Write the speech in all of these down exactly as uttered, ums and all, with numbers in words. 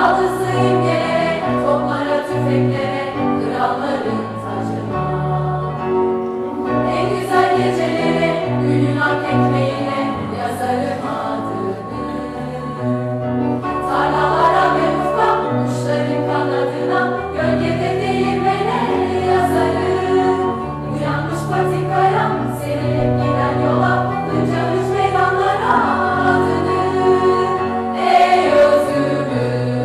Yaldızlı imgelere, toplara, tüfeklere, kralların tacına. En güzel gecelere, günün ak ekmeğine yazarım adını. Tarlalara ve ufka, kuşların kanadına, gölgede değirmene yazarım. Uyanmış patikaya, serilip giden yola, hıncamış meydanlara adını. Ey özümü.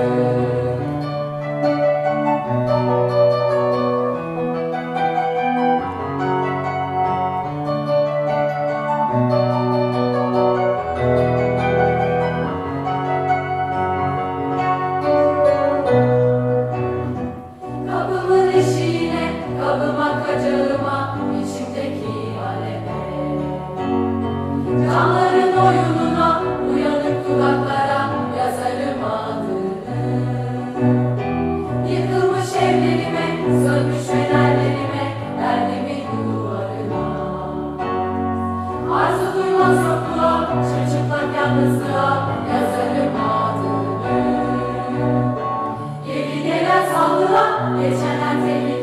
Kapımın eşiğine, kapıma kacağıma, içimdeki aleme. Canların oyununa, uyanık dudaklara yazarım adını. Yıkılmış evlerime, sönmüş fenerlerime, derdimin duvarına. Arzu duymaz yokluğa, çırçıplak yalnızlığa yazarım adını. Yeni gelen sallığa, geçenler tehlike.